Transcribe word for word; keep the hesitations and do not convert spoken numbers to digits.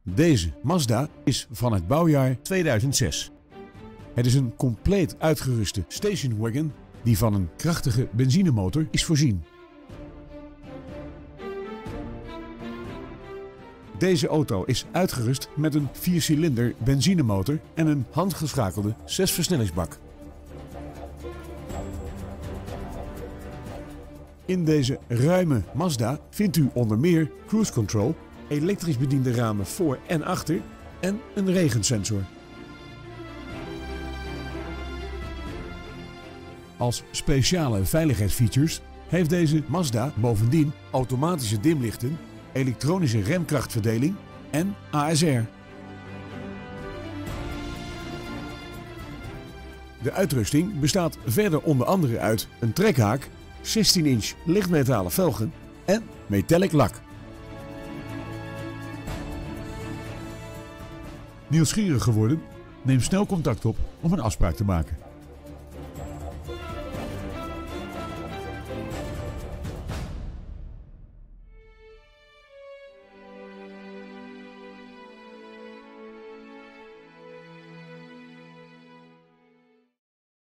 Deze Mazda is van het bouwjaar tweeduizend zes. Het is een compleet uitgeruste stationwagon die van een krachtige benzinemotor is voorzien. Deze auto is uitgerust met een viercilinder benzinemotor en een handgeschakelde zesversnellingsbak. In deze ruime Mazda vindt u onder meer cruise control, elektrisch bediende ramen voor en achter en een regensensor. Als speciale veiligheidsfeatures heeft deze Mazda bovendien automatische dimlichten, elektronische remkrachtverdeling en A S R. De uitrusting bestaat verder onder andere uit een trekhaak, zestien inch lichtmetalen velgen en metallic lak. Nieuwsgierig geworden? Neem snel contact op om een afspraak te maken.